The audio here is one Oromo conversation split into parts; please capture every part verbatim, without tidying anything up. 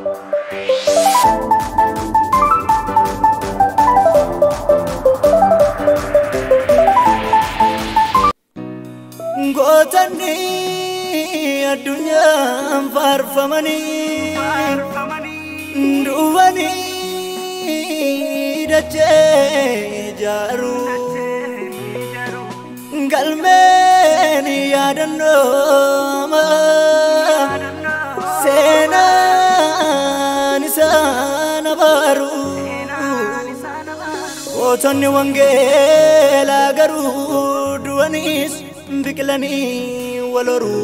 Gotani adunya farfamani Duvani dache jaru Galmeni yadano ma Sena nisana baru Gotani wangela garu duanis Biklani waloru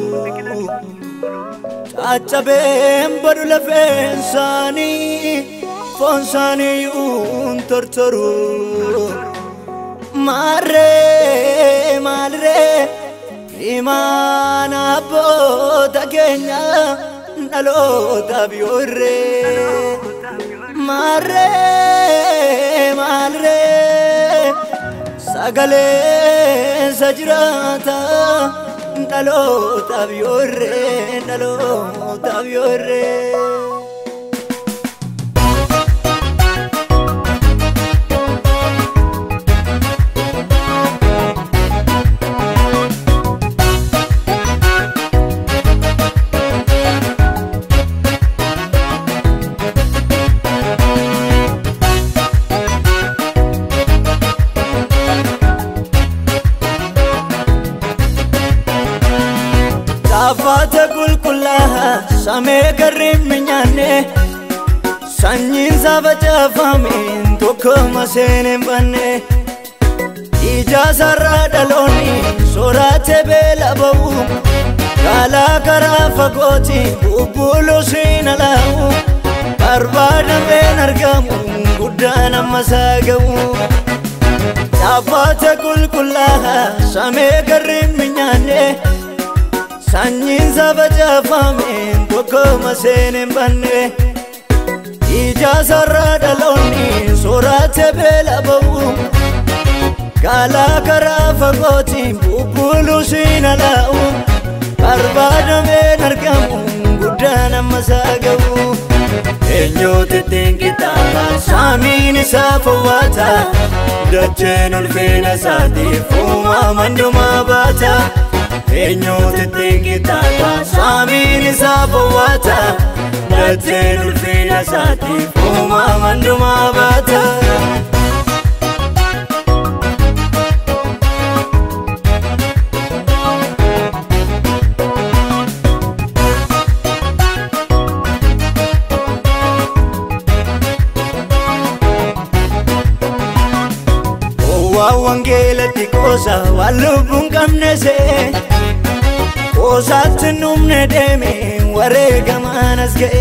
Achhabem badu lafensani Fonsani un tortoru Mare malre Imana bota kenya Nalota biore Mare malre Sagale sajrata Nalo tabiore, nalo tabiore Afata kul kullaha same garim minyane sanyin sabaja famin tokko masene banne ija sarra daloni sorate bela babu kala kara fagoti bubulu sinalahu arbada benargamu gudana masagamu Afata kul kullaha same garim minyane Sanyin sabaja famin tokko masene banne ija sarra daloni sorate bela babu kala kara fagoti bubulu sinalahu arbada benargamu gudana masagamu enyo tetinkita samin safawata dachenul fina sati fuma manduma bata Enyo tetinkita samin sabawata Dajenul fina sati fuma manduma bata Owa wangela tikosa walubun kamnese Osat numne deme warega manas ge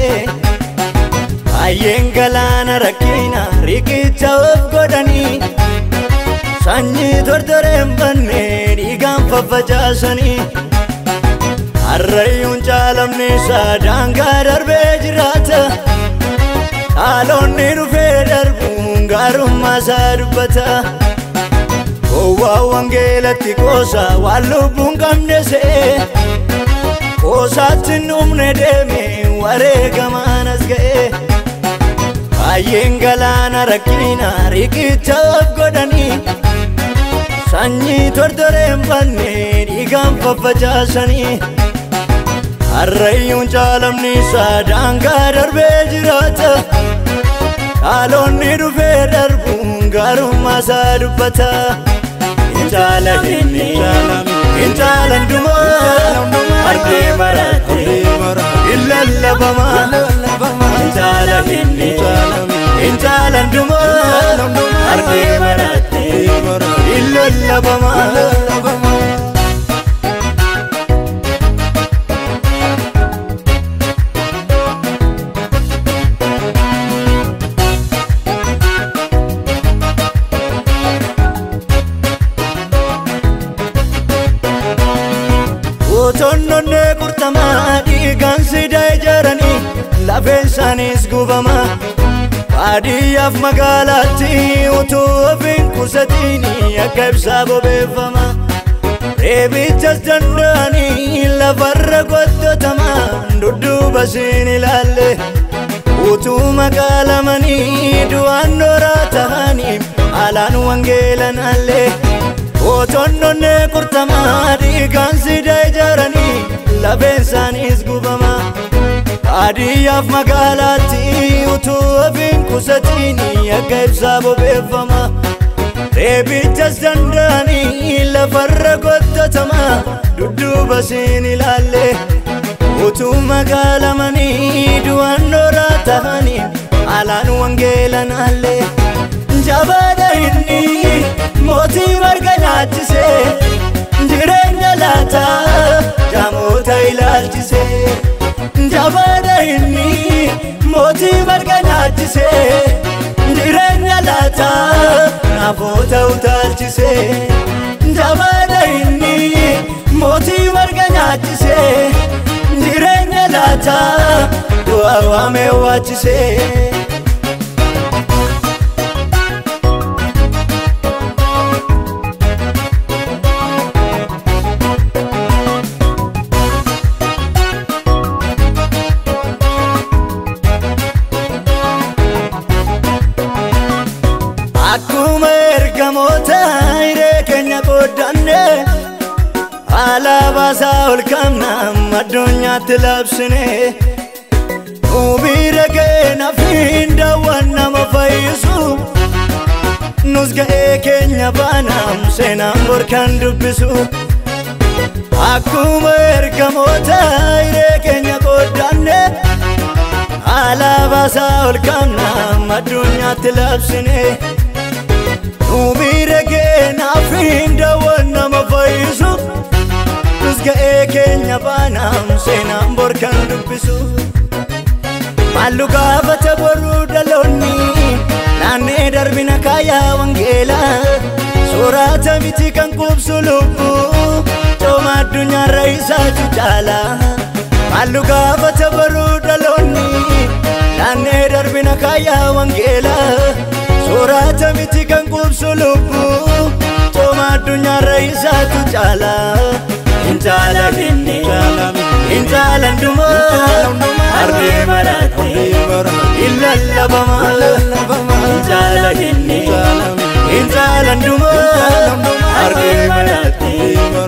Ayengalana rakina rikicha godani Sanyi dordorem banne digam fafajasani Arrayun chalam nisa danga darbe jirata Alonni rufe darbun garum masarubata Owa wangela tikosa walubun kamnese Osat numne deme warega manas ge Ayengalana rakina rikicha godani Sanyi dordorem banne digam fafajasani Arrayun chalam nisa danga darbe jirata Alonni rufe darbun garum masarubata Injala hinni injalan duma arke marate illalla bama Injala hinni injalan duma arke marate illalla bama Tonne kurtama digan sidai jarani lafensanis gubama Adiyaf magalati utu afin kusatini akabsa bobefama Rebichas dandani lafarra gottotama Duddu basini lalle utuu magaalamanii du'aan nooraa tahanii alaan wangeelan allee otonnoonne kurtamaa dhiigaan sida ijaaranii labeen isaaniis gubamaa Adiyyaaf magaalaatti utuu ofiin kusatiin akka ibsaa bobeeffama Reebichas danda'anii lafarra qotatama dudduuba siin ilaalle utuu magaalamanii du'aan nooraa tahanii alaan wangeelan allee jabaadha inni mootii marga nyaachise jireenya laata jaamoota ilaalchise jabaadha inni mootii marga nyaachise jireenya laata namoota utaalchise jabaadha inni mootii marga nyaachise jireenya laata du'a waamee waachise Akkuma ergamoota hiree keenya qooddanne alaabasaa ol qabna addunyaatti labsine Uumira keenya fiin daawwan nama fayyisu nus ga'ee keenya baanam seenaan borkan dubbisu Akkuma ergamoota hiree keenya qooddanne alaabasaa ol qabna addunyaatti labsine Uumira keenya fiin daawwan nama fayyisu nus ga'ee keenya baanam seenaan borkan dubbisu Maallu gaafata boruu dhaloonni naannee darbina kaayaa wangeelaa soorata miti kan qubsu lubbuu cooma addunyaarra isaatu caala Maallu gaafata boruu dhaloonni naannee darbina kaayaa wangeelaa soorata miti kan qubsu lubbuu cooma addunyaarra isaatu caala Injaalan inni Injaalan dumaa Arbee maraatee Illallabama Injaalan inni Injaalan dumaa Arbee maraatee